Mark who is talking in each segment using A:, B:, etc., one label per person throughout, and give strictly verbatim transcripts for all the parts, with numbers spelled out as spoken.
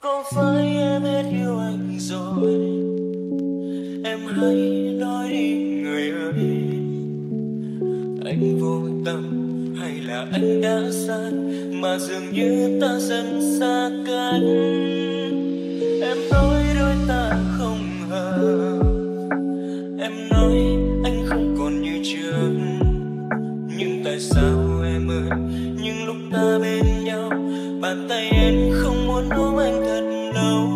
A: Có phải em hết yêu anh rồi? Em hãy nói đi người ơi. Anh vô tâm hay là anh đã sai mà dường như ta dần xa cách? Em nói đôi ta không hợp, em nói anh không còn như trước. Nhưng tại sao em ơi, những lúc ta bên nhau, bàn tay em không muốn ôm anh thật lâu.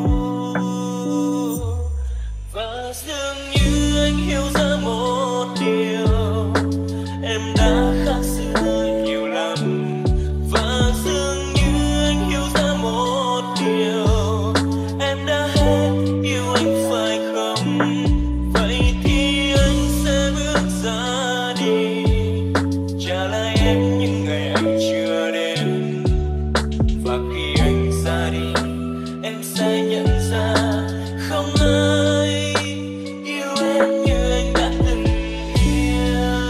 A: Và dường như anh hiểu ra một điều, em đã khác xưa nhiều lắm. Và dường như anh hiểu ra một điều, em đã hết yêu anh phải không? Vậy thì anh sẽ bước ra đi, trả lại em những ngày anh chưa đến. Và khi anh ra đi, em sẽ nhận ra không ai yêu em như anh đã từng yêu.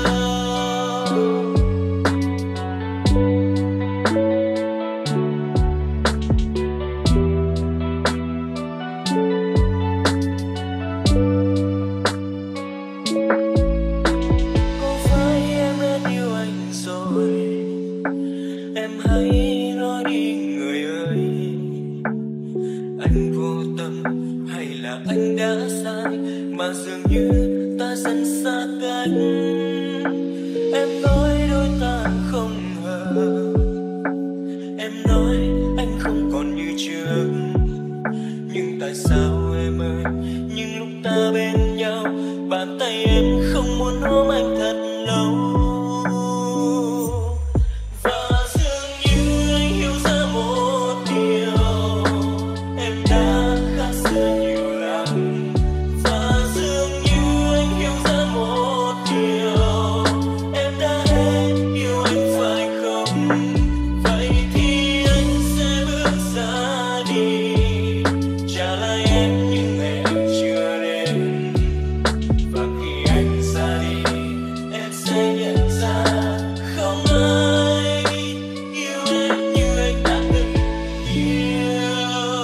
A: Có phải em hết yêu anh rồi? Em hãy nói đi người ơi. Anh vô tâm hay là anh đã sai mà dường như ta dần xa cách? Em nói đôi ta không hợp, em nói anh không còn như trước. Nhưng tại sao em ơi, những lúc ta bên nhau, bàn tay em không muốn ôm anh thật lâu. Và dường như anh hiểu ra một điều, em đã khác xưa nhiều lắm. Và dường như anh hiểu ra một điều, em đã hết yêu anh phải không? Vậy thì anh sẽ bước ra đi, trả lại em những ngày anh chưa đến. Và khi anh ra đi, em sẽ nhận ra không ai yêu em như anh đã từng yêu.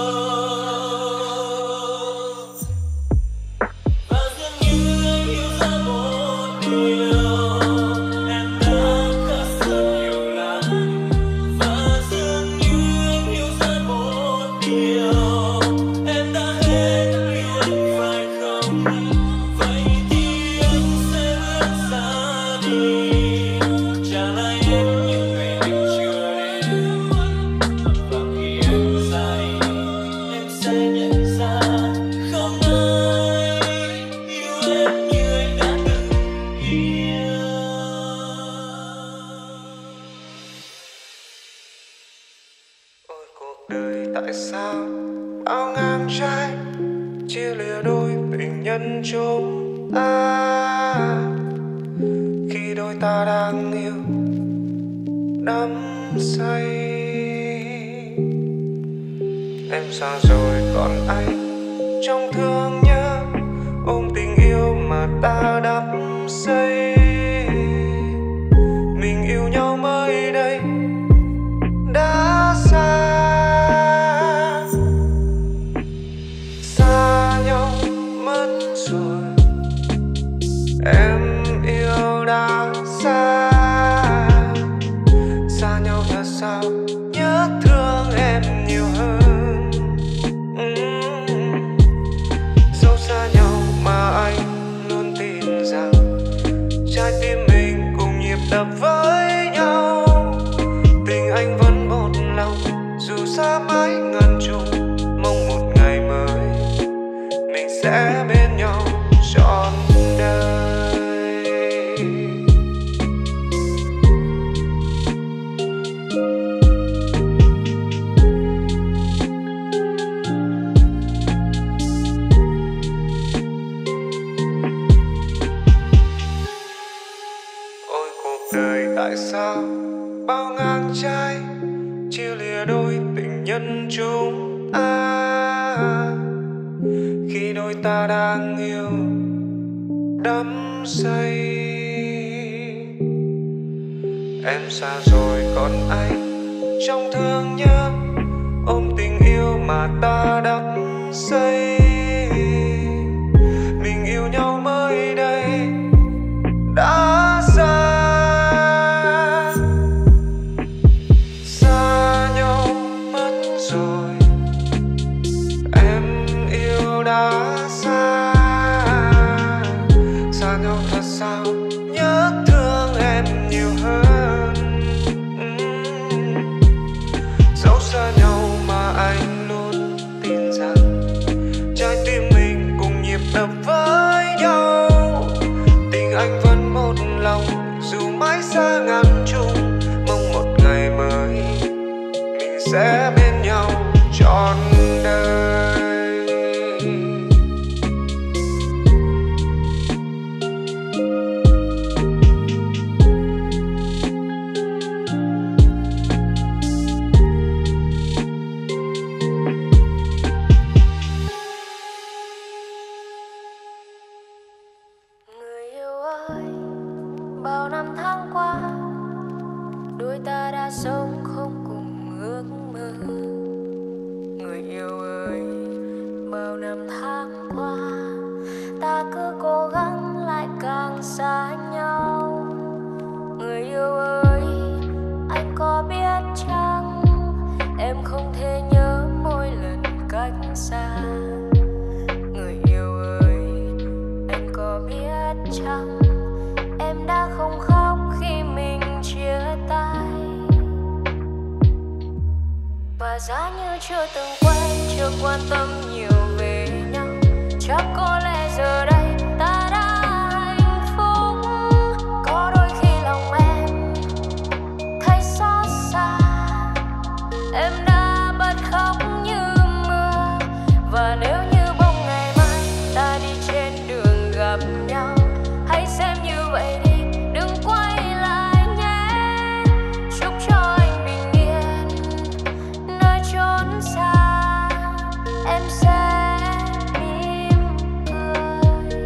A: Và dường như anh hiểu ra một điều, em đã khác xưa nhiều lắm. Và dường như anh hiểu ra một điều, em đã hết yêu anh phải không? Vậy thì anh sẽ bước ra đi, trả lại em những ngày anh chưa đến. Và khi anh ra đi, em sẽ nhận ra không ai yêu em như anh đã từng yêu.
B: Ôi cuộc đời tại sao bao ngang trái chia lìa đôi tình nhân chúng ta, khi đôi ta đang yêu đắm say. Em xa rồi còn anh trong thương nhớ, ôm tình yêu mà ta đắm say. Mình yêu nhau mới đây đã xa, xa nhau mất rồi. Em yêu đã xa, xa nhau thật sao nhớ thương em nhiều hơn. Ừm. Dẫu xa nhau mà anh luôn tin rằng trái tim mình cùng nhịp đập với nhau. Tình anh vẫn một lòng dù xa mãi ngàn trùng, mong một ngày mới mình sẽ bên nhau trọn đời. Ôi cuộc đời tại sao bao ngang trái chia lìa đôi tình nhân chúng ta, khi đôi ta đang yêu đắm say. Em xa rồi còn anh trong thương nhớ, ôm tình yêu mà mà ta đắp xây. Mình yêu nhau mới đây đã xa, xa nhau mất rồi. Em yêu đã xa, xa nhau thật sao nhớ thương em nhiều hơn. uhm. Dẫu xa nhau mà anh luôn tin rằng trái tim mình cùng nhịp đập với nhau. Tình anh vẫn một lòng dù mãi xa ngàn chung. Mong một ngày mới mình sẽ bên nhau trọn đời.
C: Người yêu ơi, bao năm tháng qua đôi ta đã sống không cùng ước mơ. Người yêu ơi, bao năm tháng qua ta cứ cố gắng lại càng xa nhau. Người yêu ơi, anh có biết chăng em không thể nhớ mỗi lần cách xa. Người yêu ơi, anh có biết chăng em đã không khóc khi mình chia tay. Và giá như chưa từng quen, chưa quan tâm nhiều về nhau, chắc có lẽ giờ đây ta đã hạnh phúc. Có đôi khi lòng em thấy xót xa, em đã bật khóc như mưa. Và nếu như bỗng ngày mai ta đi trên đường gặp nhau, hãy xem như vậy đi, đừng quay lại nhé. Chúc cho anh bình yên nơi chốn xa, em sẽ mỉm cười.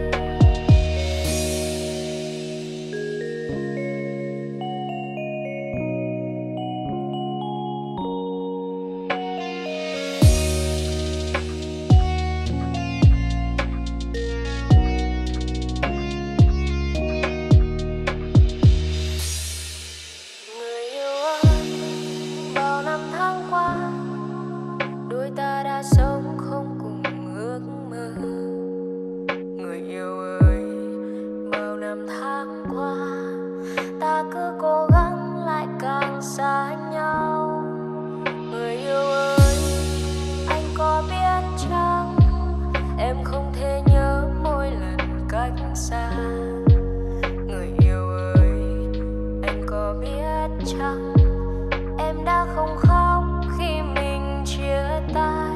C: Người yêu ơi, bao năm tháng qua đôi ta đã sống không cùng ước mơ. Người yêu ơi, bao năm tháng qua ta cứ cố gắng lại càng xa nhau. Người yêu ơi, anh có biết chăng em không thể nhớ mỗi lần cách xa. Người yêu ơi, anh có biết chăng em đã không khóc khi mình chia tay.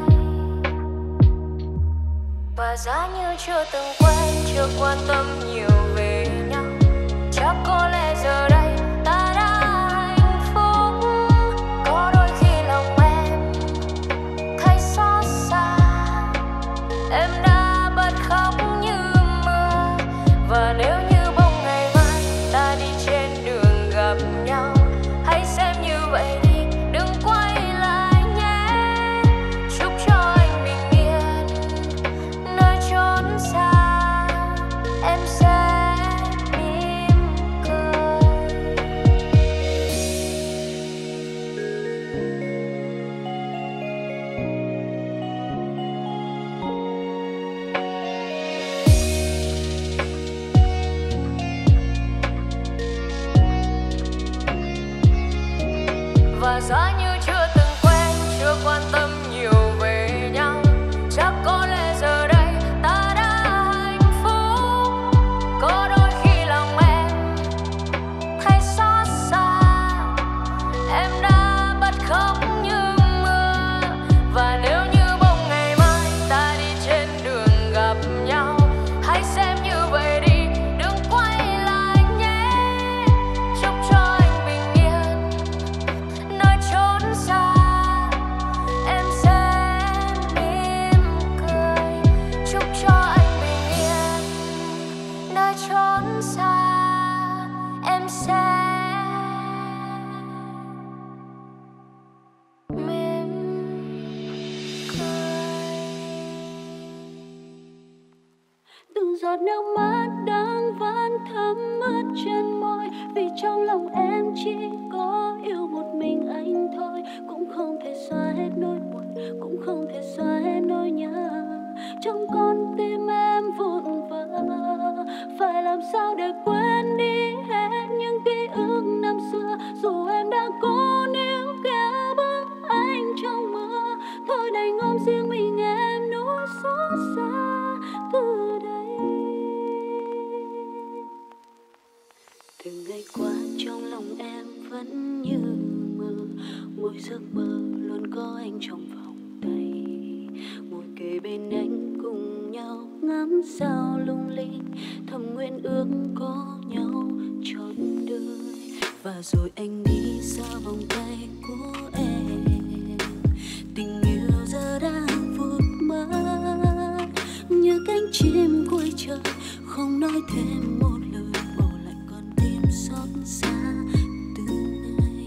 C: Và giá như chưa từng quen, chưa quan tâm nhiều về nhau, chắc có lẽ giờ đây ta đã hạnh phúc. Có đôi khi lòng em thấy xót xa, em đã bật khóc như mưa. Và nếu như bỗng ngày mai ta đi trên đường gặp nhau, hãy xem như vậy đi, đừng quay lại nhé. Chúc cho anh bình yên nơi chốn xa, em sẽ
D: giọt nước mắt đang vẫn thấm ướt trên môi, vì trong lòng em chỉ có yêu một mình anh thôi. Cũng không thể xóa hết nỗi buồn, cũng không thể xóa hết nỗi nhớ. Trong con tim em vụn vỡ, phải làm sao để quên đi hết những ký ức năm xưa. Dù em đã cố níu kéo bước anh trong mưa, thôi đành ôm riêng mình em nỗi xót xa từ đây. Từng ngày qua trong lòng em vẫn như mơ, mỗi giấc mơ luôn có anh trong vòng tay, ngồi kề bên anh cùng nhau ngắm sao lung linh, thầm nguyện ước có nhau trọn đời. Và rồi anh đi xa vòng tay của em, tình yêu giờ đang vụt mất như cánh chim cuối trời, không nói thêm một lời, bỏ lại con tim xót xa từng ngày.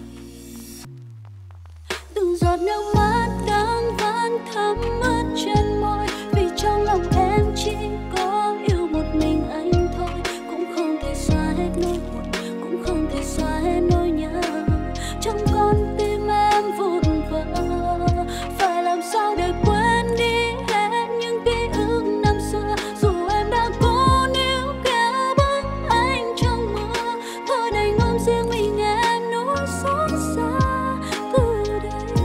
D: Từng giọt nước mắt đang vẫn thấm ướt trên môi, vì trong lòng em chỉ có yêu một mình anh thôi. Cũng không thể xóa hết nỗi buồn, cũng không thể xóa hết nỗi nhớ. Trong con tim em vụn vỡ, phải làm sao để quên đi hết những ký ức năm xưa. Dù em đã cố níu kéo bước anh trong mưa, thôi đành ôm riêng mình em nỗi xót xa từ đây.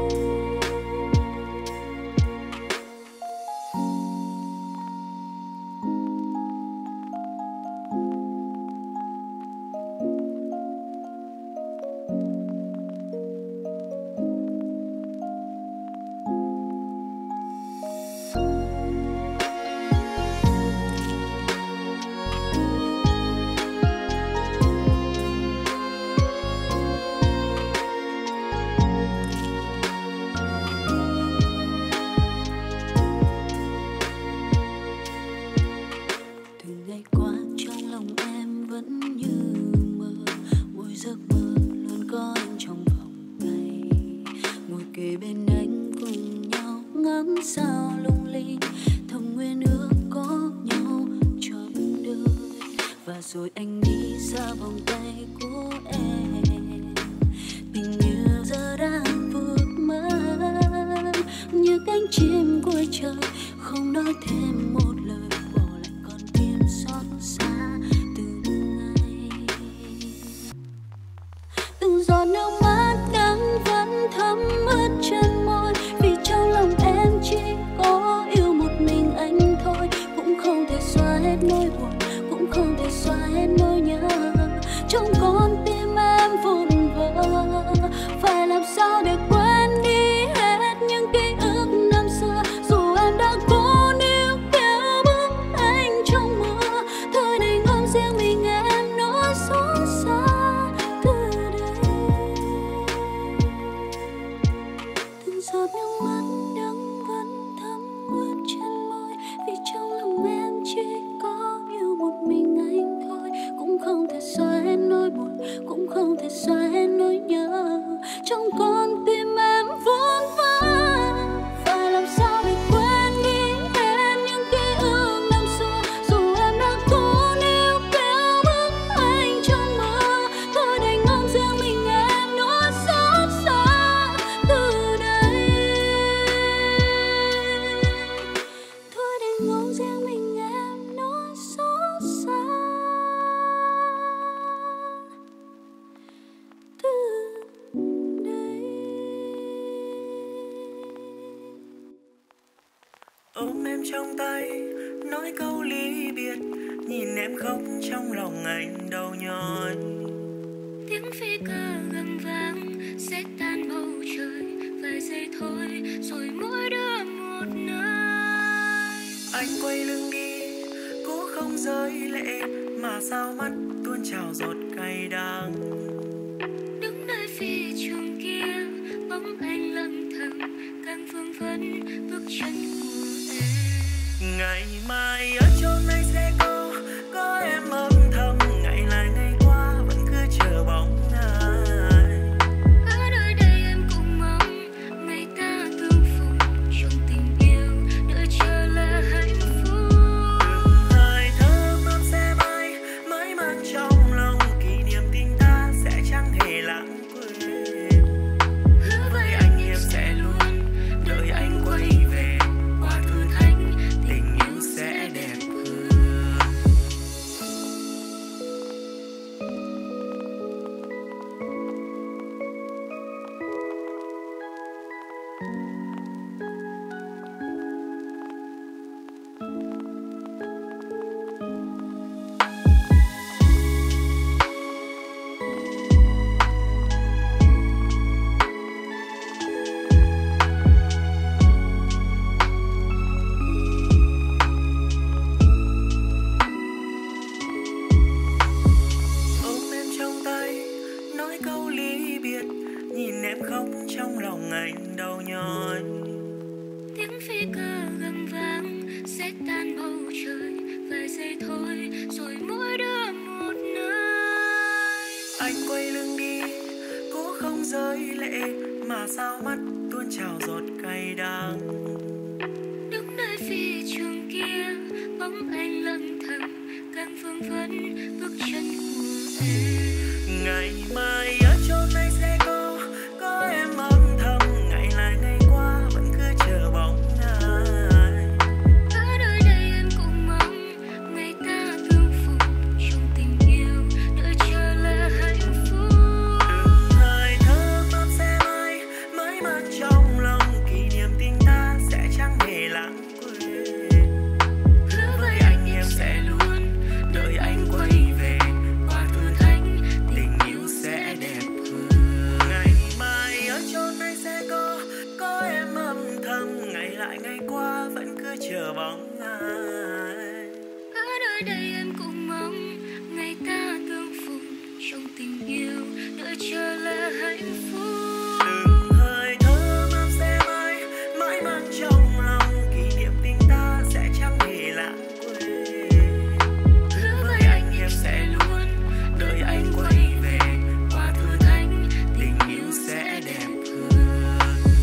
D: Từng ngày qua trong lòng em vẫn như mơ, mỗi giấc mơ luôn có anh trong vòng tay, ngồi kề bên anh cùng nhau ngắm sao lung linh, thầm nguyện ước có nhau trọn đời. Và rồi anh đi xa vòng tay của em, tình yêu giờ đang vụt mất như cánh chim cuối trời, không nói thêm một lời, bỏ lại con tim xót xa từng ngày. Từng giọt nước mắt đang vẫn thấm ướt trên môi, vì trong lòng em chỉ có yêu một mình anh thôi. Cũng không thể xóa hết nỗi buồn, cũng không thể xóa hết nỗi nhớ. Trong con tim em vụn vỡ, phải làm sao để quên đi hết những ký ức năm xưa. Dù em đã cố níu kéo bước anh trong mưa, thôi đành ôm riêng mình em nỗi xót xa từ đây. Từng giọt nước mắt đang vẫn thấm ướt trên môi, vì trong lòng em chỉ có yêu một mình anh thôi. Cũng không thể xóa hết nỗi buồn, cũng không thể xóa hết nỗi nhớ. Trong con tim em vốn vỡ, phải làm sao để quên đi hết những ký ức năm xưa. Dù em đã cố níu kéo bước anh trong mưa, thôi đành ôm riêng mình em nỗi xót xa từ đây. Thôi đành ôm riêng mình em nỗi xót xa từ đây.
A: Ôm em trong tay, nói câu ly biệt, nhìn em khóc trong lòng anh đau nhói.
C: Tiếng phi cơ gầm vang sẽ tan bầu trời, vài giây thôi rồi mỗi đứa một nơi.
A: Anh quay lưng đi, cố không rơi lệ, mà sao mắt tuôn trào giọt cay đắng.
C: Đứng nơi phi trường kia, bóng anh lặng thầm, càng vương vấn bước chân của em.
A: Ngày mai ở chốn này sẽ có, có em âm thầm, ngày lại ngày qua vẫn cứ chờ bóng ai.
C: Ở nơi đây em cũng mong ngày ta tương phùng trong tình yêu, đợi chờ là hạnh phúc. nguy cơ gầm vang sẽ tan bầu trời, vài giây thôi rồi mỗi đứa một nơi.
A: Anh quay lưng đi, cố không rơi lệ, mà sao mắt tuôn trào giọt cay đắng.
C: Đứng nơi phi trường kia, bóng anh lặng thầm, càng vương vấn bước chân của em.
A: Ngày mai ở chốn này sẽ có, có em âm thầm, ngày lại ngày qua vẫn cứ chờ bóng ai.
C: Ở nơi đây em cũng mong ngày ta tương phùng trong tình yêu, đợi chờ là hạnh phúc.
A: Từng hơi thở mắt sẽ mãi mãi mang trong lòng, kỷ niệm tình ta sẽ chẳng hề lãng quên.
C: Hứa với anh em sẽ luôn
A: đợi anh quay về, qua thử thách tình yêu sẽ đẹp hơn. Ngày mai ở chốn này sẽ có, có em âm thầm, ngày lại ngày qua vẫn cứ chờ bóng ai.
C: ở nơi đây em cũng mong ngày ta tương phùng trong tình yêu, đợi chờ là hạnh phúc.
A: Từng hơi thở mắt sẽ mãi mãi mang trong lòng, kỷ niệm tình ta sẽ chẳng hề lãng quên.
C: Hứa với anh em sẽ luôn
A: đợi anh quay về, qua thử thách tình yêu sẽ đẹp hơn.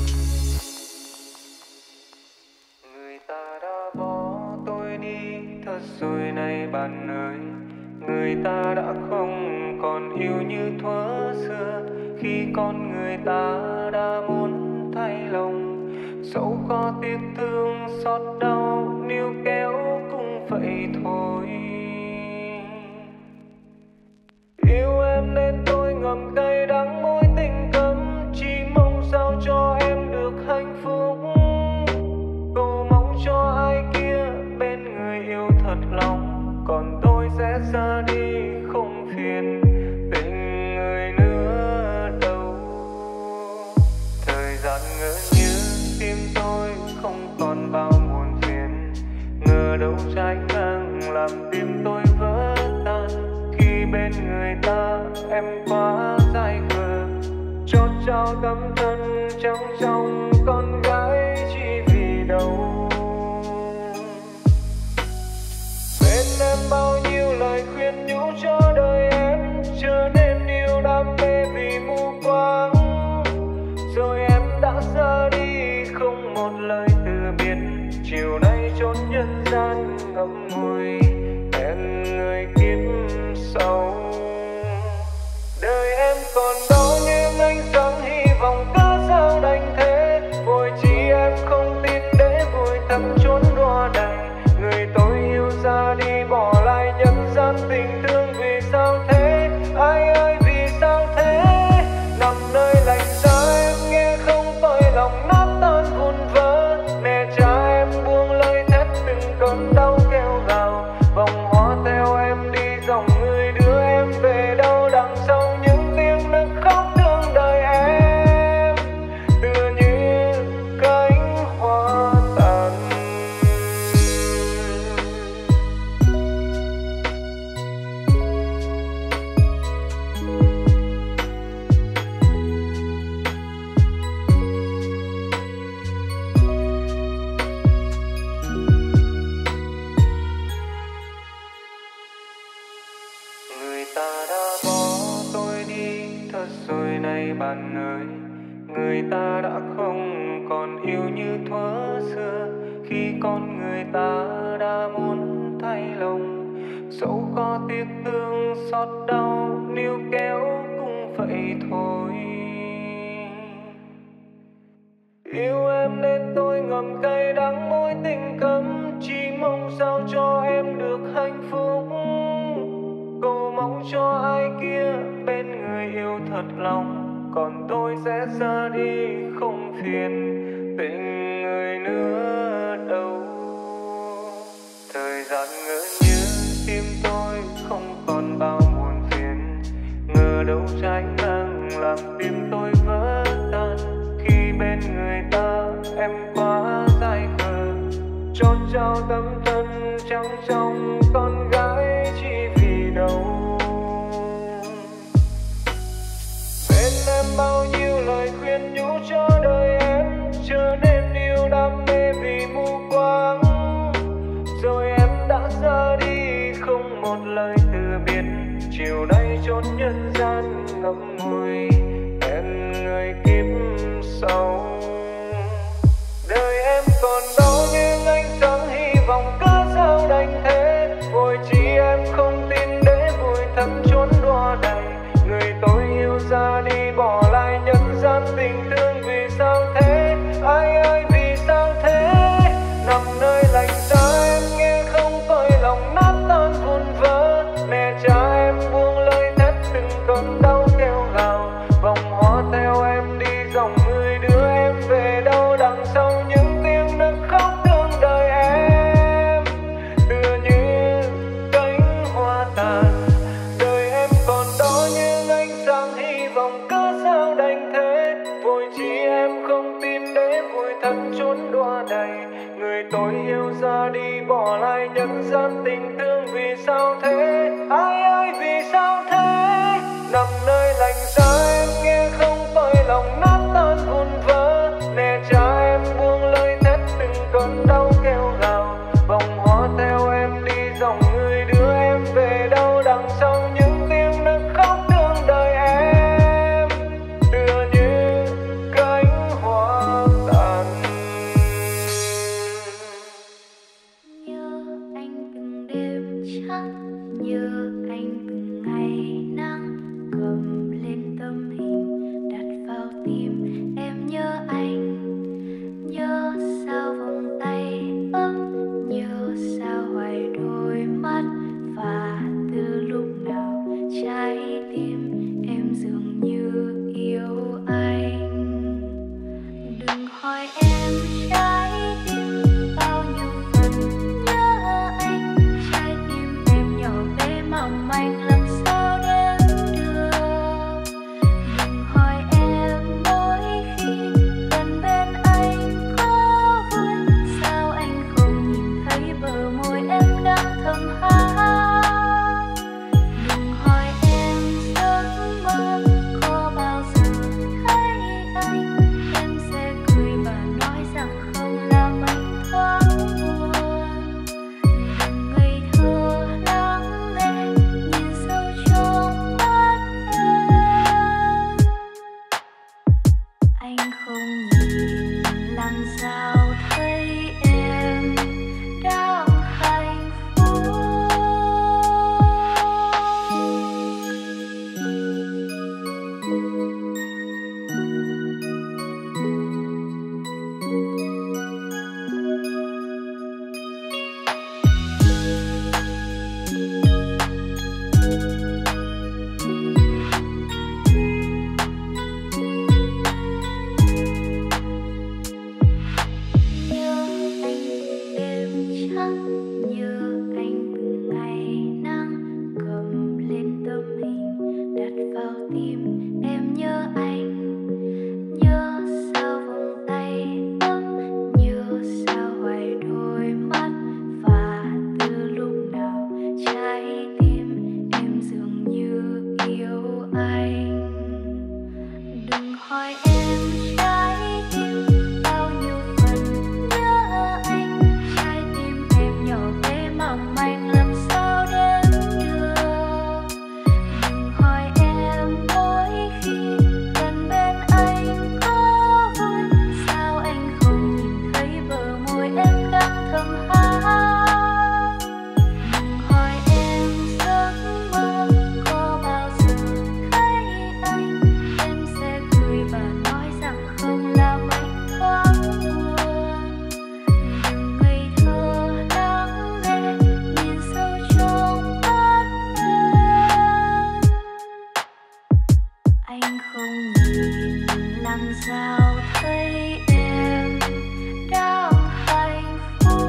B: Người ta đã bỏ tôi đi thật rồi này bạn ơi, người ta đã không còn yêu như thuở xưa, khi con người ta đã muốn thay lòng, dẫu có tiếc thương xót đau níu kéo cũng vậy thôi. Yêu em nên tôi ngậm cay đắng mối tình cấm, chỉ mong sao cho em được hạnh phúc, cầu mong cho ai kia bên người yêu thật lòng, còn tôi sẽ ra đi không phiền tình người nữa đâu. Thời gian ngỡ như tim tôi không còn bao muộn phiền, ngờ đâu trái ngang làm tim tôi vỡ tan, khi bên người ta em quá dại khờ, chót trao tấm thân trắng trong con gái chỉ vì đâu. Bên em bao nhiêu lời khuyên nhủ cho đời em, trở nên yêu đam mê vì mù quáng, rồi em đã ra đi không một lời từ biệt, chiều nay chốn nhân gian ngậm ngùi hẹn người kiếp sau. Đời em còn đó nhưng ánh sáng hy vọng cứ sao đành thế, vội chỉ em không tin để vùi thẳm chốn đọa đầy, người tôi yêu ra đi bỏ lại nhân gian tình thương vì sao thế, ai ơi vì sao thế. Nằm nơi lạnh giá em nghe không tôi lòng nát tan vụn vỡ, mẹ cha em buông lời thét từng cơn đau kêu gào, vòng hoa theo em đi dòng người đưa em về đâu đằng sau những tiếng nức khóc thương đời em, tựa như cánh hoa tàn. Người ta đã bỏ tôi đi thật rồi này bạn ơi, người ta đã không còn yêu như thuở xưa, khi con người ta đã muốn thay lòng, dẫu có tiếc thương xót đau níu kéo cũng vậy thôi. Yêu em nên tôi ngậm cay đắng mối tình cấm, chỉ mong sao cho em được hạnh phúc, cầu mong cho ai kia bên người yêu thật lòng, còn tôi sẽ ra đi không phiền tình người nữa đâu. Thời gian ngỡ như tim tôi không còn bao muộn phiền, ngờ đâu trái ngang làm tim tôi vỡ tan, khi bên người ta em quá dại khờ, chót trao tấm thân trắng trong con gái chỉ vì đâu. Bên em bao nhiêu lời khuyên nhủ cho đời em, trở nên yêu đam mê vì hoa đầy. Người tôi yêu ra đi bỏ lại nhân gian tình thương, vì sao thế? Ai ơi vì sao thế? Nằm nơi lạnh giá em nghe không tôi lòng nát tan vụn vỡ. Mẹ cha em buông lời thét từng cơn đau kêu gào. Vòng hoa theo em đi dòng người đưa em về đâu, đằng sau những tiếng nấc khóc thương đời em tựa như cánh hoa tàn.
C: Nhớ anh từng đêm trắng, nhớ anh từng ngày nắng, cầm lên tấm hình đặt vào tim. Em nhớ anh, nhớ sao vòng tay ấm, nhớ sao hoài đôi mắt, và từ lúc nào trái tim em dường như yêu anh. Đừng hỏi em trái tim bao nhiêu phần nhớ anh, trái tim em nhỏ bé mỏng manh làm sao đếm được. Đừng hỏi em mỗi khi gần bên anh có vui, sao anh không nhìn thấy bờ môi em đang thầm hát. Đừng hỏi em giấc mơ có bao giờ thấy anh, em sẽ cười và nói rằng không làm anh thoáng buồn. Đừng ngây thơ lắng nghe nhìn sâu trong mắt em, anh không nhìn làm sao thấy em đang hạnh phúc. Nhớ anh từng đêm trắng, nhớ anh từng ngày nắng, cầm lên tấm hình đặt vào tim. Em nhớ anh, nhớ sao vòng tay ấm, nhớ sao hoài đôi mắt, và từ lúc nào trái tim em dường như yêu anh. Đừng hỏi em trái tim bao nhiêu phần nhớ anh, trái tim em nhỏ bé mỏng manh làm sao đếm được. Đừng hỏi em mỗi khi gần bên anh có vui, sao anh không nhìn thấy bờ môi em đang thầm hát. Đừng hỏi em giấc mơ có bao giờ thấy anh, em sẽ cười và nói rằng không làm anh thoáng buồn. Đừng ngây thơ lắng nghe nhìn sâu trong mắt em, anh không nhìn làm sao thấy em đang hạnh phúc.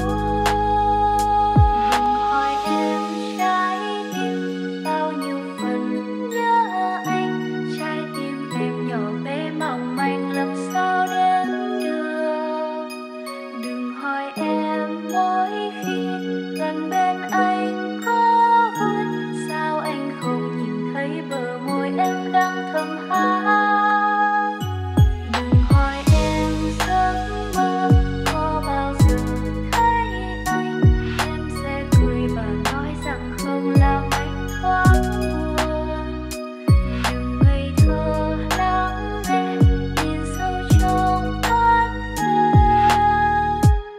C: Đừng hỏi em trái tim bao nhiêu phần nhớ anh, trái tim em nhỏ bé mỏng manh làm sao đếm được. Đừng hỏi em mỗi khi gần bên anh có vui, sao anh không nhìn thấy bờ môi em đang thầm hát. Đừng hỏi em giấc mơ có bao giờ thấy anh, em sẽ cười và nói rằng không làm anh thoáng buồn. Đừng ngây thơ lắng nghe nhìn sâu trong mắt em,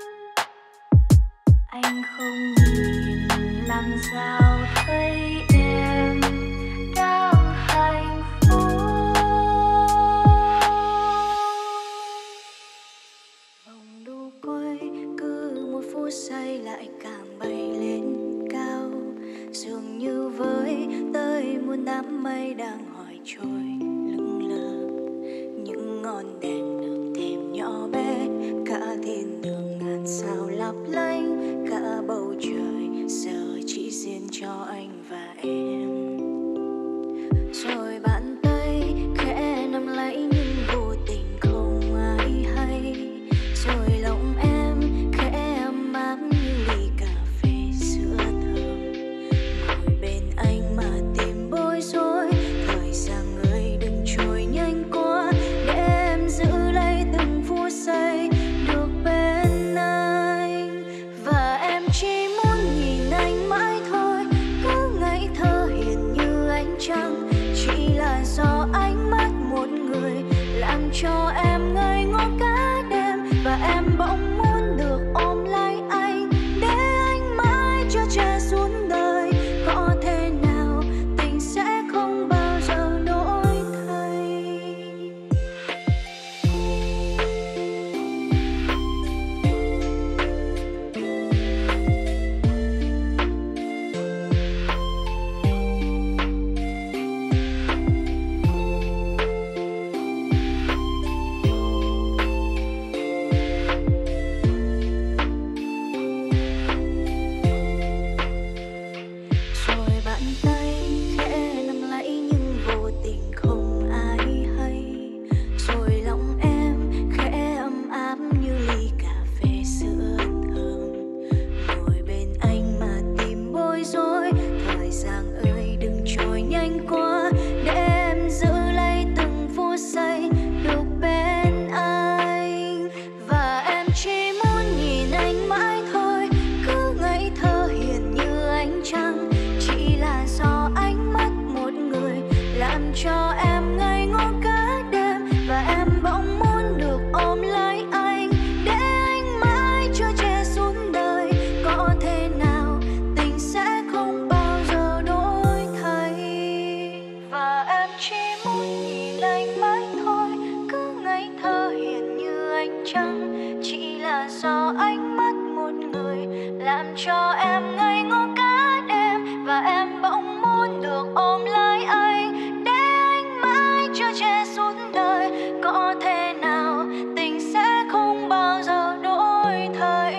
C: anh không nhìn làm sao thấy em đang hạnh phúc.
D: Vòng đu quay cứ một phút giây lại càng bay lên cao, dường như với tới muôn đám mây đang hỏi trôi lững lờ. Những ngọn đèn đường thêm nhỏ bé, cả thiên đường ngàn sao lấp lánh, cả bầu trời giờ chỉ riêng cho anh và em. Rồi bàn tay khẽ nắm lấy nhưng vô tình không ai hay, rồi lòng em
C: anh mất một người, làm cho em ngây ngô cả đêm. Và em bỗng muốn được ôm lấy anh, để anh mãi chở che suốt đời. Có thể nào tình sẽ không bao giờ đổi thay.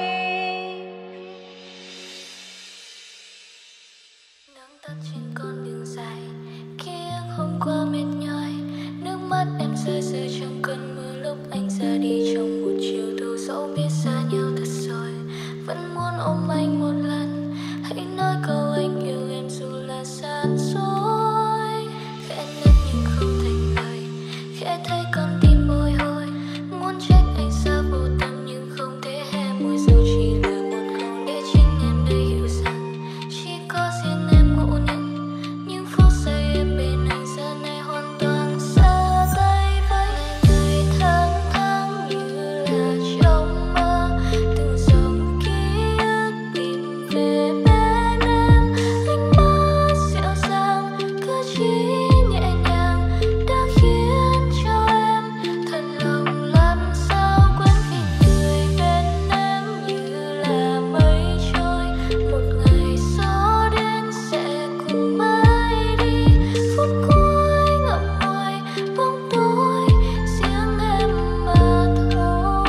C: Nắng tắt trên con đường dài, ký ức hôm qua mệt nhòi. Nước mắt em rơi rơi trong cơn mưa lúc anh ra đi trong một chiều thu. Dẫu biết xa nhau thật rồi, vẫn muốn ôm anh một lần. Hãy nói câu anh yêu em dù là xa xôi. Khẽ nức nhưng không thành lời, khẽ thấy con tim bồi hồi. Muốn trách anh xa vô tâm nhưng không thể hé môi, dù chỉ là một câu để chính em đây hiểu rằng chỉ có riêng em ngộ nhận. Nhưng phút giây em bên anh giờ này hoàn toàn xa tay với ngày tháng tháng như là trong mơ. Từng dòng ký ức tìm về bên em, ánh mắt dịu dàng, cử chỉ nhẹ nhàng đã khiến cho em thật lòng làm sao quên. Vì người bên em như là mây trôi, một ngày gió đến sẽ cùng mãi đi. Phút cuối ngậm ngùi bóng tối riêng em mà thôi.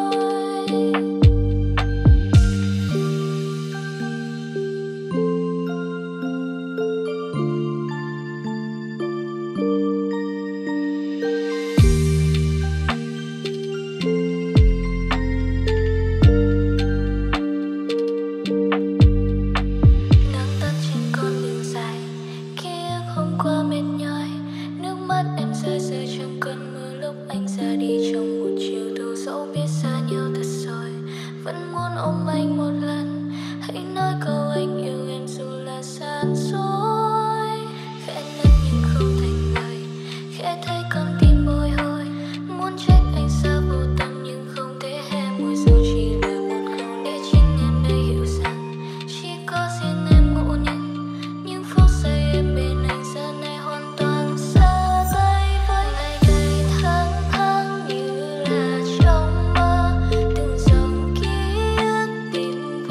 C: Nắng tắt trên con đường dài, ký ức hôm qua mệt nhòi. Nước mắt em rơi rơi trong cơn mưa lúc anh ra đi trong một chiều thu. Dẫu biết xa nhau thật rồi, vẫn muốn ôm anh một lần. Hãy nói câu anh yêu em dù là xa xôi. Khẽ nức nhưng không thành lời, khẽ thấy con tim bồi hồi. Muốn trách anh xa vô tâm nhưng không thể hé môi, dù chỉ là một câu để chính em đây hiểu rằng chỉ có riêng em ngộ nhận. Nhưng phút giây em bên anh giờ này hoàn toàn xa tay với ngày tháng tháng như là trong mơ. Từng dòng ký ức tìm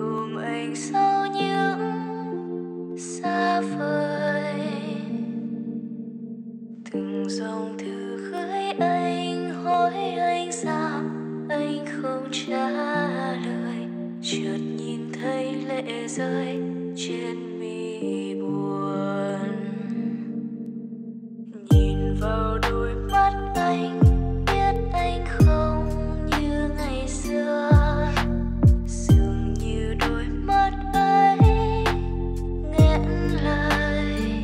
C: ôm anh sau những xa vời. Từng dòng thư gửi anh hỏi anh sao anh không trả lời, chợt nhìn thấy lệ rơi trên mi buồn. Nhìn vào đôi mắt anh biết anh không như ngày xưa, dường như đôi mắt ấy nghẹn lời.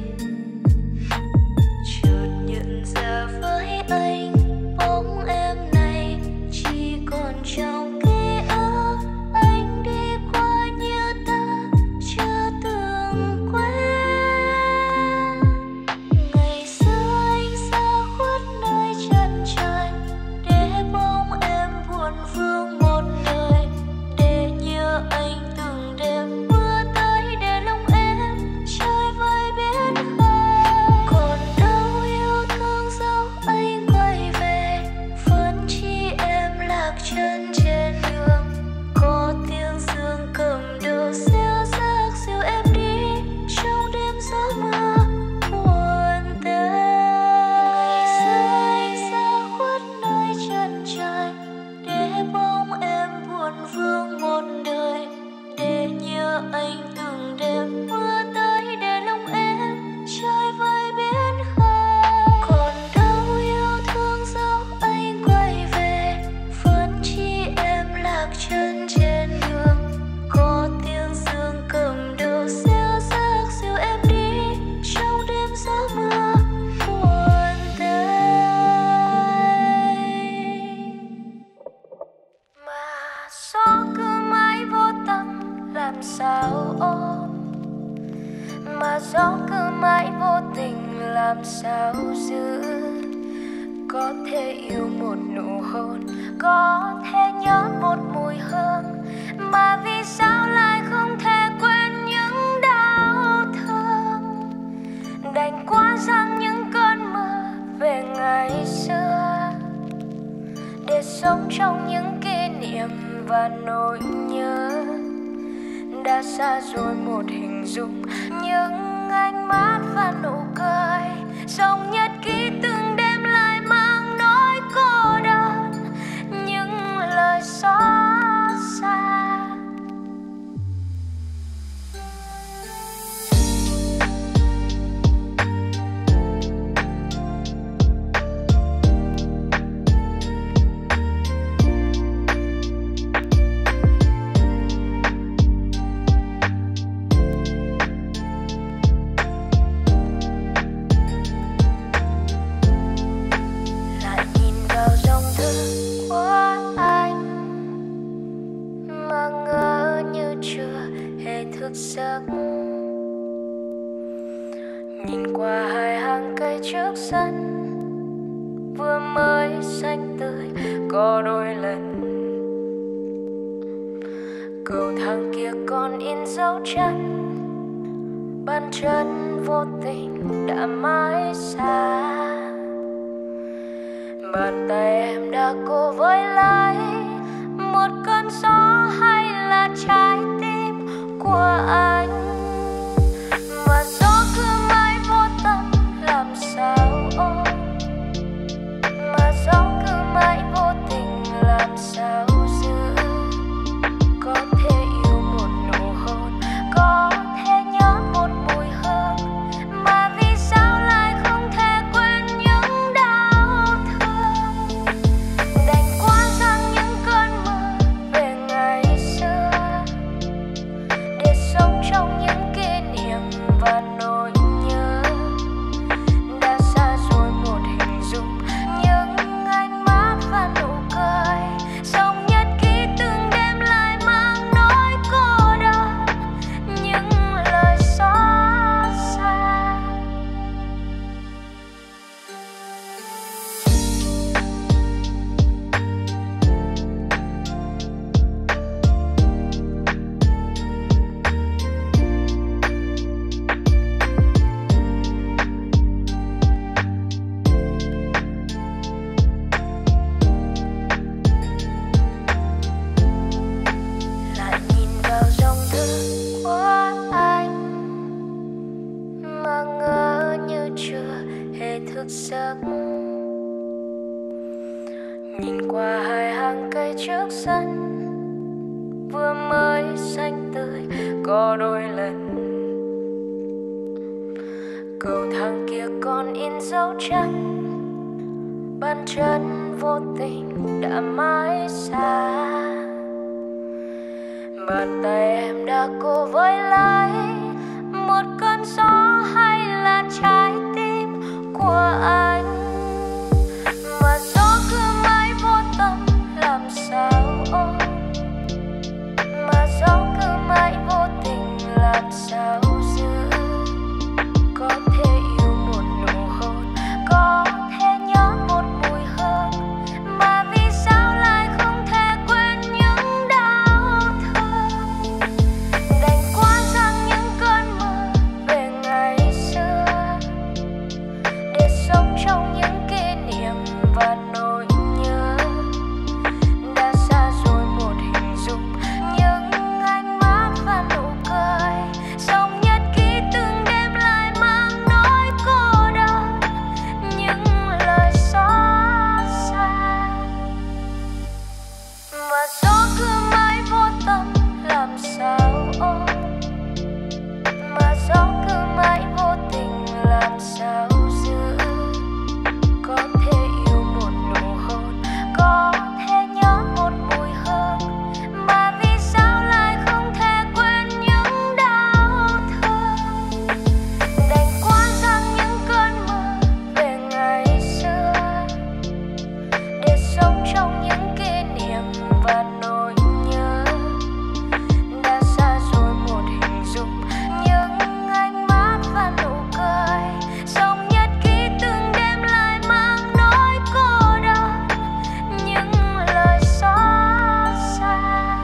C: Chợt nhận ra với anh bóng em này chỉ còn trong ký ức, anh đi qua như ta chưa từng quen. Ngày xưa anh xa khuất nơi chân trời để bóng em buồn vương một đời, để nhớ anh từng đêm mưa tới để lòng em chơi vơi biết hơi. Còn đâu yêu thương dấu anh quay về, vẫn chỉ em lạc chân trên đường. Có tiếng dương cầm đầu xéo xác dìu em đi trong đêm gió mưa buồn tênh. Ngày xưa anh xa khuất nơi chân trời để bóng em buồn vương một đời, để nhớ anh từng đêm mưa tới để lòng em chơi vơi biết hơi. Còn đâu yêu thương dấu anh quay về, vẫn chỉ em lạc chân trên đường. Có tiếng dương cầm đầu xéo xác dìu em đi trong đêm gió mưa buồn tênh. Mà gió cứ mãi vô tâm làm sao ôm, mà gió cứ mãi vô tình làm sao giữ. Có thể yêu một nụ hôn, có thể nhớ một mùi hương, mà vì sao lại không thể quên những đau thương. Đành qua rằng những cơn mơ về ngày xưa, để sống trong những kỷ niệm và nỗi nhớ. Đã xa rồi một hình dung, những ánh mắt và nụ cười, dòng nhật ký từng đêm lại mang nỗi cô đơn, những lời xót xa. Lại nhìn vào dòng thư của anh mà ngỡ như chưa hề thức giấc. Nhìn qua hai hàng cây trước sân vừa mới xanh tươi có đôi lần, cầu thang kia còn in dấu chân, bàn chân vô tình đã mãi xa. Bàn tay em đã cố với lấy một cơn gió hay là trái tim của anh. Mà gió cứ mãi vô tâm làm sao ôm, mà gió cứ mãi vô tình làm sao giữ. Có thể yêu một nụ hôn, có thể nhớ một mùi hương, mà vì sao lại không thể quên những đau thương. Đành qua rằng những cơn mơ về ngày xưa, để sống trong những kỷ niệm và nỗi nhớ. Đã xa rồi một hình dung, những ánh mắt và nụ cười, dòng nhật ký từng đêm lại mang nỗi cô đơn, những lời xót xa. giấc. Nhìn qua hai hàng cây trước sân vừa mới xanh tươi có đôi lần, cầu thang kia còn in dấu chân, bàn chân vô tình đã mãi xa. Bàn tay em đã cố với lấy một cơn gió hay là trái tim của anh, mà gió cứ mãi vô tâm làm sao ôm, mà gió cứ mãi vô tình làm sao giữ. Có thể yêu một nụ hôn, có thể nhớ một mùi hương, mà vì sao lại không thể quên những đau thương. Đành qua sang những cơn mơ về ngày xưa, để sống trong những kỷ niệm và nỗi nhớ. Đã xa rồi một hình dung, những ánh mắt và nụ cười, sống nhật ký từng đêm lại mang nỗi cô đơn, những lời xót xa. Mà gió cứ mãi vô tâm làm sao ôm, mà gió cứ mãi vô tình làm sao giữ. Có thể yêu một nụ hôn, có thể nhớ một mùi hương, mà vì sao lại không thể quên những đau thương. Đành qua sang những cơn mơ về ngày xưa, để sống trong những kỷ niệm và nỗi nhớ. Đã xa rồi một hình dung, những ánh mắt và nụ cười, sống nhật ký từng đêm lại mang nỗi cô đơn, những lời xót xa.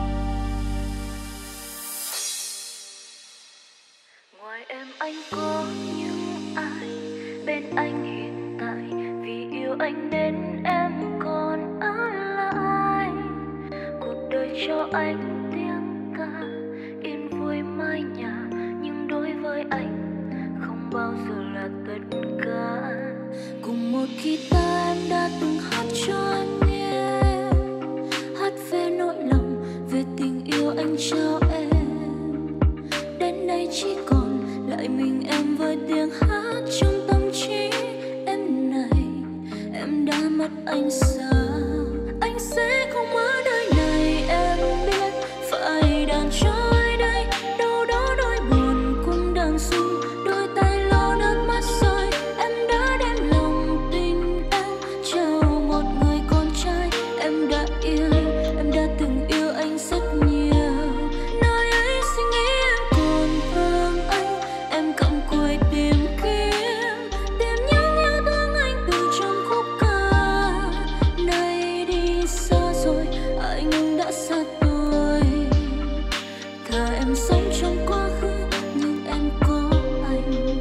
C: Ngoài em anh có những ai bên anh hiện tại, vì yêu anh nên em còn ở lại. Cuộc đời cho anh tiếng ca yên vui mái nhà, nhưng đối với anh không bao giờ là tất cả. Cùng một guitar em đã từng hát cho anh nghe, hát về nỗi lòng, về tình yêu anh trao em. Đến nay chỉ còn lại mình em với tiếng hát trong tâm trí em này. Em đã mất anh sao, anh sẽ không ở đời này em biết. Phải đàn trôi đây, đâu đó đôi buồn cũng đang rung, đôi tay lau nước mắt rơi. Em đã đem lòng tình em trao một người con trai em đã yêu. Em đã từng yêu anh rất nhiều, nơi ấy suy nghĩ em còn vương anh. Em cầm cùi tìm kiếm, tìm những yêu thương anh từ trong khúc ca. Nay đi xa rồi, anh đã xa tôi. Thà em sống trong quá khứ, nhưng em có anh.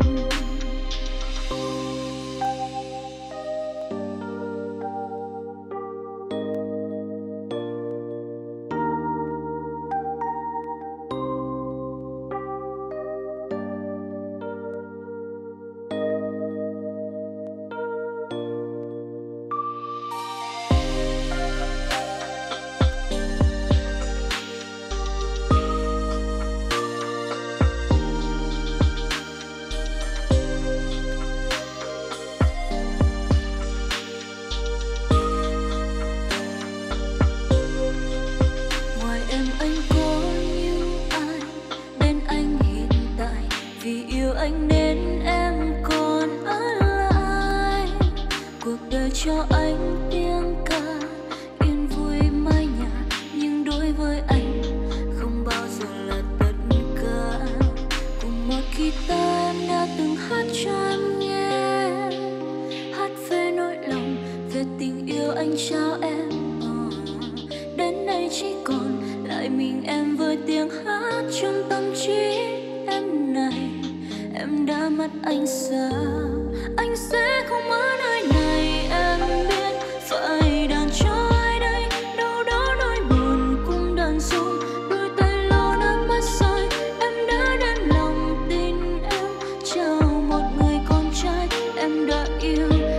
C: Ngoài em anh có những ai bên anh hiện tại, vì yêu anh nên em còn ở lại. Cuộc đời cho anh tiếng ca yên vui mái nhà, nhưng đối với anh không bao giờ là tất cả. Cùng một guitar em đã từng hát cho em nghe, hát về nỗi lòng, về tình yêu anh trao em. Ờ, Đến nay chỉ còn lại mình em với tiếng hát trong tâm trí em này. Em đã mất anh sao, anh sẽ không ở nơi này em biết. Phải đàn trôi đây, đâu đó đôi buồn cũng đang rung, đôi tay lau nước mắt rơi. Em đã đem lòng tin em trao một người con trai em đã yêu.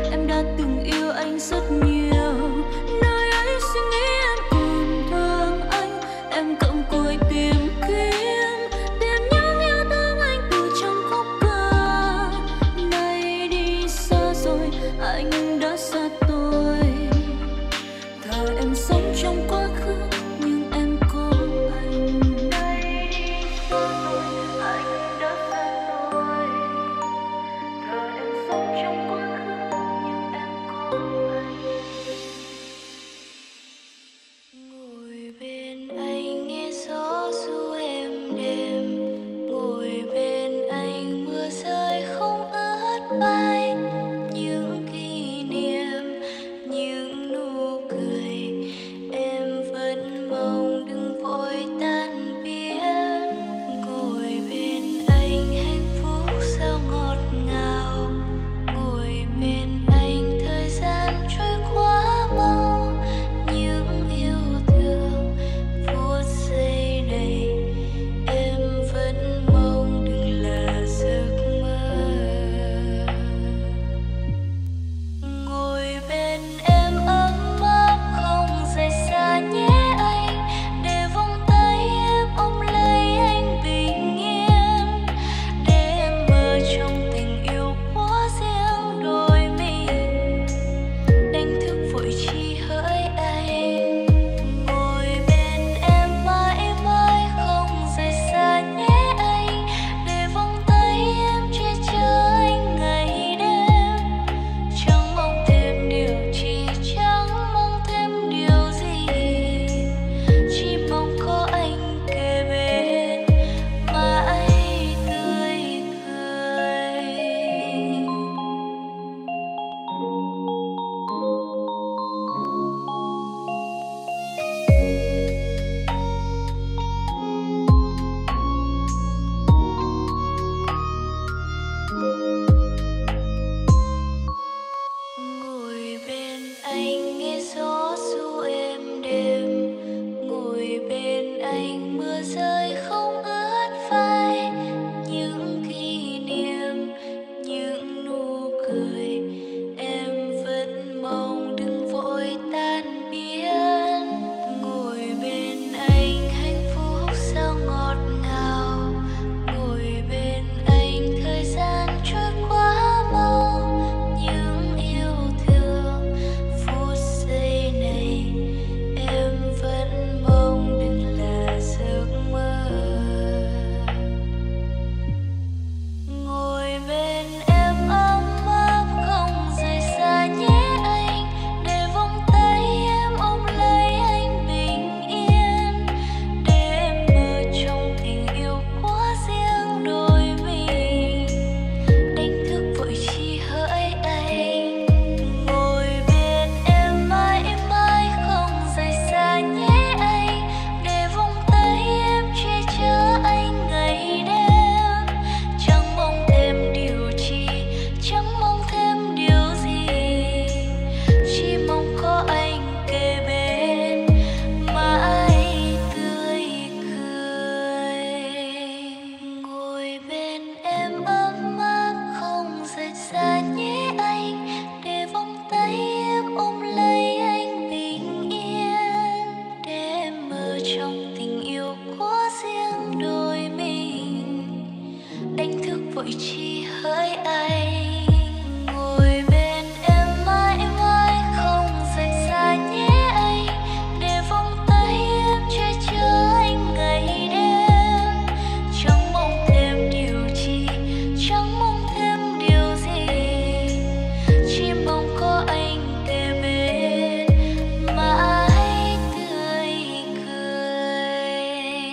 C: chỉ hỡi anh ngồi bên em mãi mãi không rời xa nhé anh, để vòng tay em che chở anh ngày đêm. Chẳng mong thêm điều chi, chẳng mong thêm điều gì, chỉ mong có anh kề bên mãi tươi cười.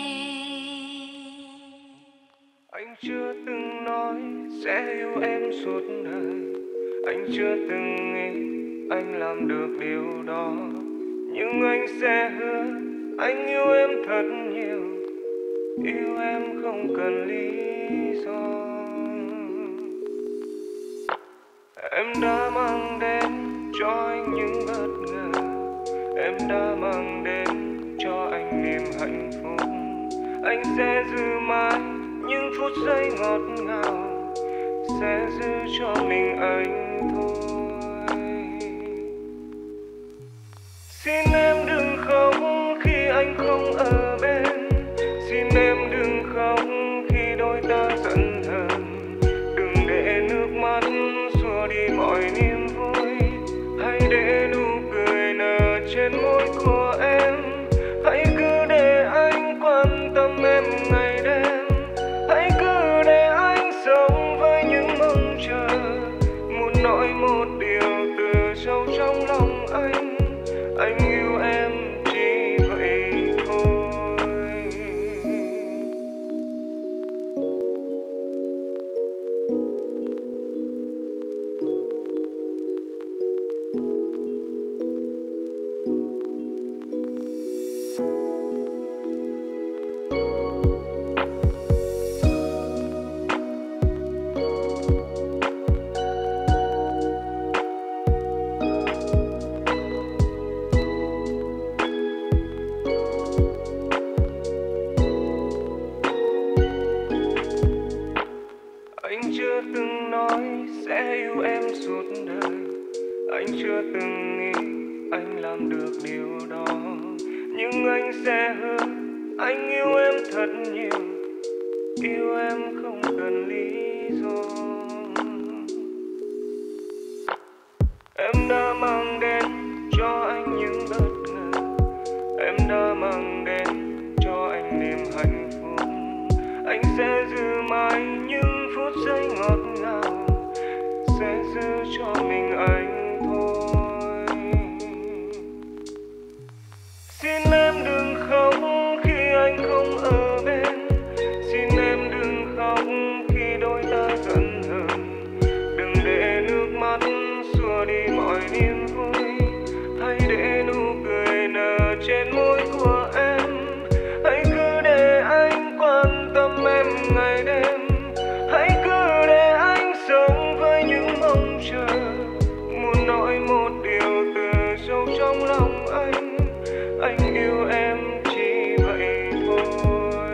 B: Anh chưa từng nói sẽ yêu em suốt đời, anh chưa từng nghĩ anh làm được điều đó, nhưng anh sẽ hứa anh yêu em thật nhiều, yêu em không cần lý do. Em đã mang đến cho anh những bất ngờ, em đã mang đến cho anh niềm hạnh phúc. Anh sẽ giữ mãi những phút giây ngọt ngào, sẽ giữ cho mình anh thôi. Xin em đừng khóc khi anh không ở bên, xin em đừng khóc khi đôi ta giận hờn. Đừng để nước mắt xua đi mọi niềm vui, hãy để nụ cười nở trên môi của em. Hãy cứ để anh quan tâm em ngày đêm, hãy cứ để anh sống với những mong chờ. Muốn nói một điều từ sâu trong lòng anh, anh yêu em chỉ vậy thôi. Anh chưa từng nói sẽ yêu em suốt đời, anh chưa từng nghĩ anh làm được điều đó, nhưng anh sẽ hứa anh yêu em thật nhiều, yêu em không cần lý do. Em đã mang đến cho anh những bất ngờ, em đã mang đến cho anh niềm hạnh phúc. Anh sẽ giữ mãi những phút giây ngọt ngào, sẽ giữ cho mình anh thôi. Xin em đừng khóc khi anh không ở bên, xin em đừng khóc khi đôi ta giận hờn. Đừng để nước mắt xua đi mọi niềm vui, hãy để nụ cười nở trên môi của em. Hãy cứ để anh quan tâm em ngày đêm, hãy cứ để anh sống với những mong chờ. Muốn nói một điều từ sâu trong lòng anh, anh yêu em chỉ vậy thôi.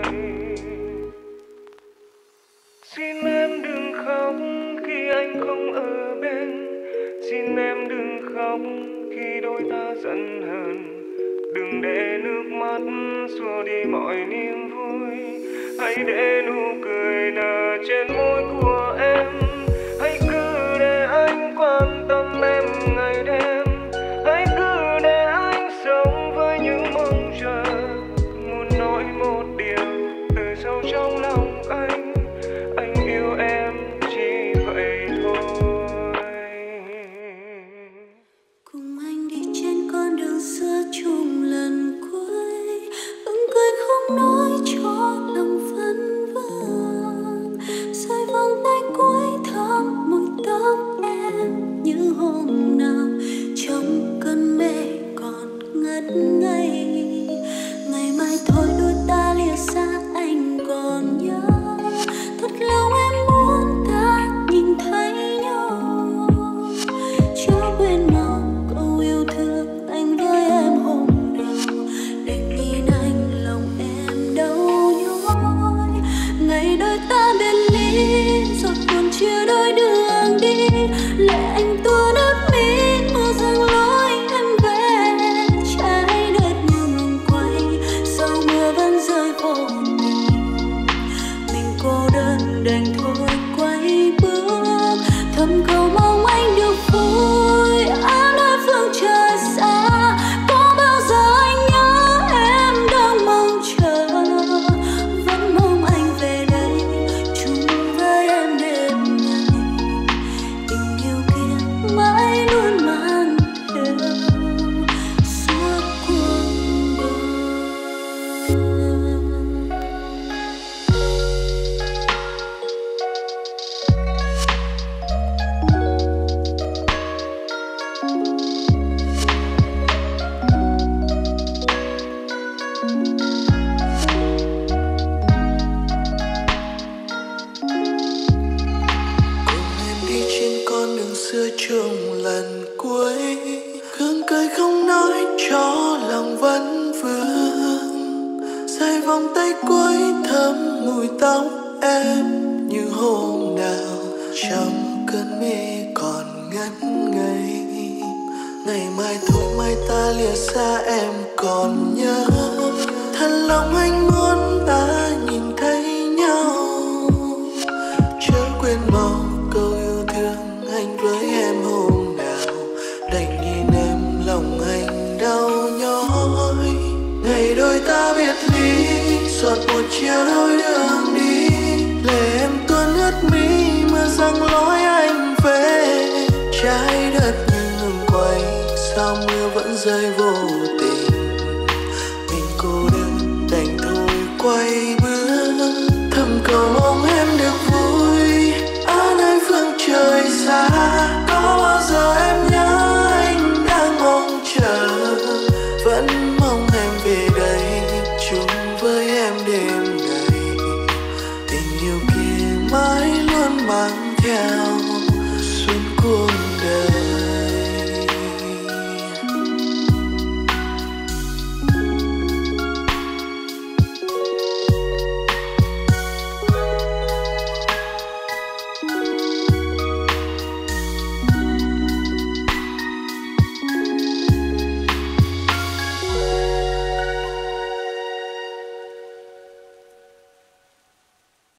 B: Xin em đừng khóc khi anh không ở bên, xin em đừng khóc khi đôi ta giận hờn. Đừng để nước mắt xua đi mọi niềm vui, hãy để nụ cười nở trên môi của em. Hãy cứ để anh quan tâm em ngày đêm, hãy cứ để anh sống với những mong chờ. Muốn nói một điều từ sâu trong lòng anh, anh yêu em chỉ vậy thôi.
D: Cùng anh đi trên con đường xưa chung lần cuối, vẫn cười không nói cho lòng vẫn vương. Rơi vòng tay cuối tháng mùi tóc em như hôm nào trong cơn mê còn ngất ngây. Ngày mai thôi đôi ta lìa xa anh còn nhớ, thật lâu em muốn ta nhìn thấy nhau. Chớ quên mau câu yêu thương anh với em hôm nào, để nhìn anh lòng em đau nhói. Ngày đôi ta biệt ly rồi còn chia đôi đường đi, lệ anh tuôn ướt mi mưa dâng lối em về. Trái đất như ngừng quay, sau mưa vẫn rơi vô tình, mình cô đơn đành thôi quay
E: tóc em như hôm nào trong cơn mê còn ngất ngây. Ngày mai thôi mai ta lìa xa em còn nhớ, thật lòng anh muốn ta nhìn thấy nhau. Chớ quên mau câu yêu thương anh với em hôm nào, đành nhìn em lòng anh đau nhói. Ngày đôi ta biệt ly, giọt một chia đôi đường đi, lệ em tuôn ướt mi mưa giăng lối anh về. Trái đất như ngừng quay, sao mưa vẫn rơi vô tình, mình cô đơn đành thôi quay bước. Thầm cầu mong em được vui ở nơi phương trời xa, có bao giờ em nhớ anh đang mong chờ, vẫn mong em về đây chung với em đêm ngày. Tình yêu kia mãi luôn mang theo